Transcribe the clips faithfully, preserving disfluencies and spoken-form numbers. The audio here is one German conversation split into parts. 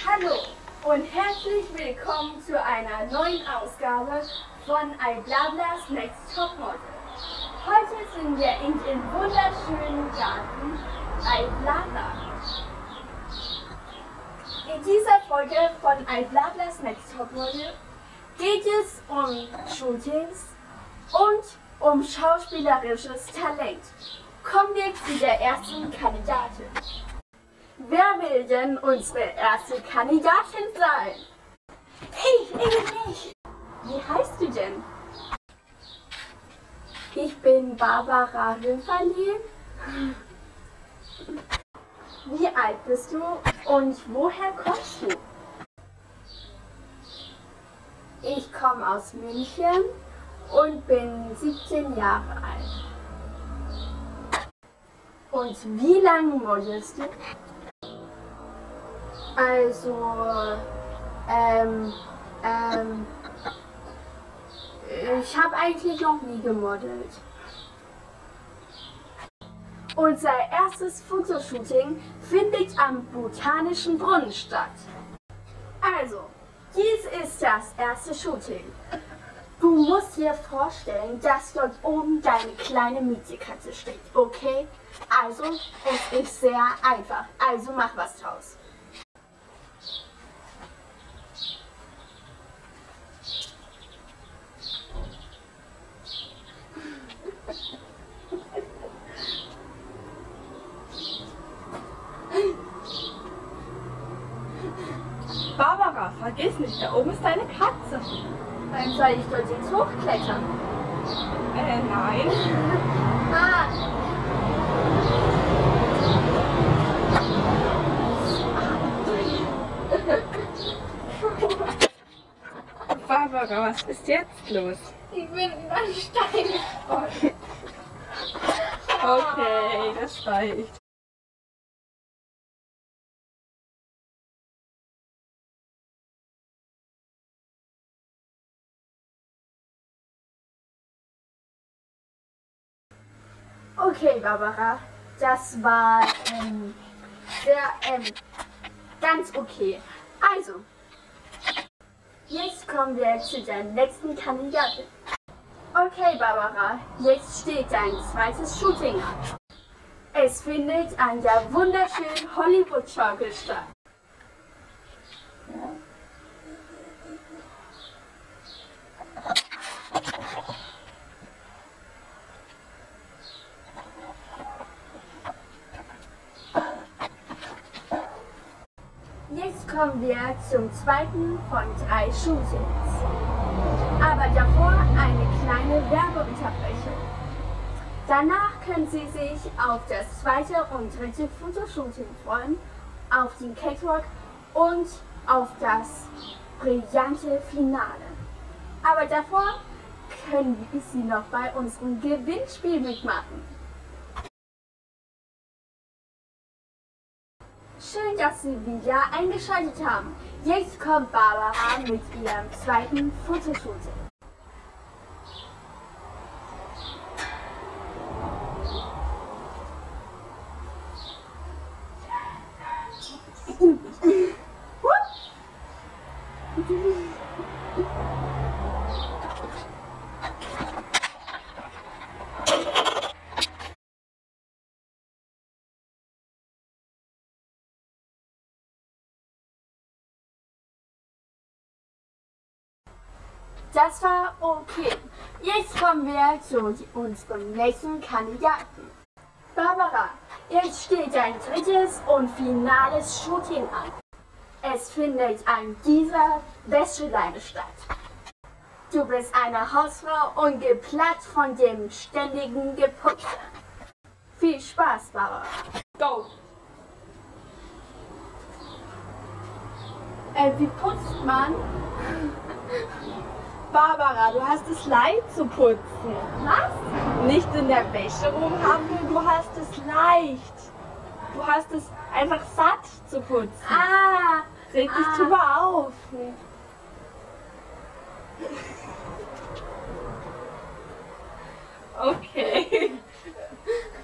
Hallo und herzlich willkommen zu einer neuen Ausgabe von iBlaBla's Next Topmodel. Heute sind wir in dem wunderschönen Garten iBlaBla. In dieser Folge von iBlaBla's Next Topmodel geht es um Shootings und um schauspielerisches Talent. Kommen wir zu der ersten Kandidatin. Wer will denn unsere erste Kandidatin sein? Ich, ich, ich. Wie heißt du denn? Ich bin Barbara Höferlin. Wie alt bist du und woher kommst du? Ich komme aus München und bin siebzehn Jahre alt. Und wie lange modelst du? Also, ähm, ähm, ich habe eigentlich noch nie gemodelt. Unser erstes Fotoshooting findet am Botanischen Brunnen statt. Also, dies ist das erste Shooting. Du musst dir vorstellen, dass dort oben deine kleine Miezekatze steht, okay? Also, es ist sehr einfach, also mach was draus. Barbara, vergiss nicht, da oben ist deine Katze. Dann soll ich dort jetzt hochklettern? Äh, nein. Ah. Barbara, was ist jetzt los? Ich bin in einen Stein gefallen. Okay, das reicht. Okay, Barbara, das war ähm, sehr, ähm, ganz okay. Also, jetzt kommen wir zu der nächsten Kandidatin. Okay, Barbara, jetzt steht dein zweites Shooting an. Es findet an der wunderschönen Hollywood-Schaukel statt. Jetzt kommen wir zum zweiten von drei Shootings. Aber davor eine kleine Werbeunterbrechung. Danach können Sie sich auf das zweite und dritte Fotoshooting freuen, auf den Catwalk und auf das brillante Finale. Aber davor können Sie noch bei unserem Gewinnspiel mitmachen. Schön, dass Sie wieder eingeschaltet haben. Jetzt kommt Barbara mit ihrem zweiten Fotoshooting. Das war okay. Jetzt kommen wir zu unserem nächsten Kandidaten. Barbara, jetzt steht dein drittes und finales Shooting an. Es findet an dieser Wäscheleine statt. Du bist eine Hausfrau und geplatzt von dem ständigen Geputze. Viel Spaß, Barbara. Go! Äh, wie putzt man? Barbara, du hast es leid zu putzen. Was? Nicht in der Wäsche rumhampeln, du hast es leicht. Du hast es einfach satt zu putzen. Ah! Reg dich ah. drüber auf. Okay.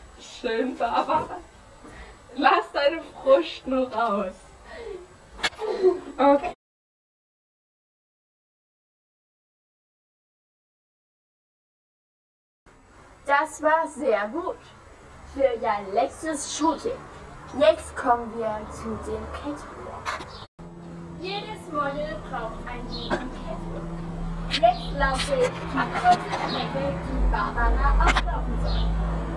Schön, Barbara. Lass deine Frust nur raus. Okay. Das war sehr gut für Ihr letztes Shooting. Jetzt kommen wir zu dem Catwalk. Jedes Model braucht einen guten Catwalk. Jetzt laufe ich die kurze Strecke, die Barbara auflaufen soll.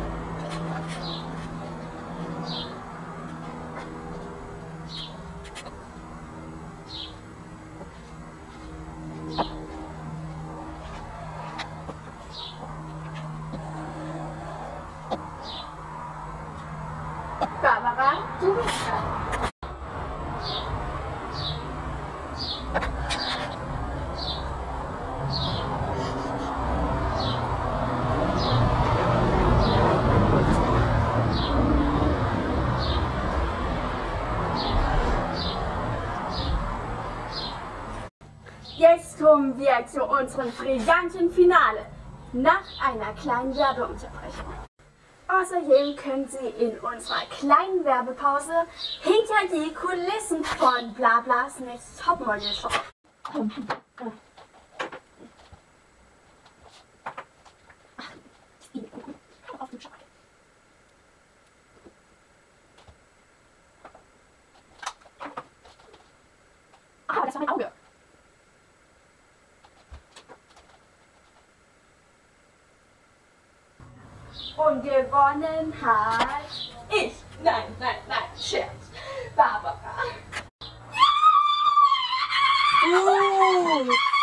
Barbara, du bist dran. Jetzt kommen wir zu unserem brillanten Finale nach einer kleinen Werbeunterbrechung. Außerdem können Sie in unserer kleinen Werbepause hinter die Kulissen von Blablas Next Topmodel schauen. Ah, das war mein Auge. Und gewonnen hat ich. Nein, nein, nein, Scherz. Barbara. Oh.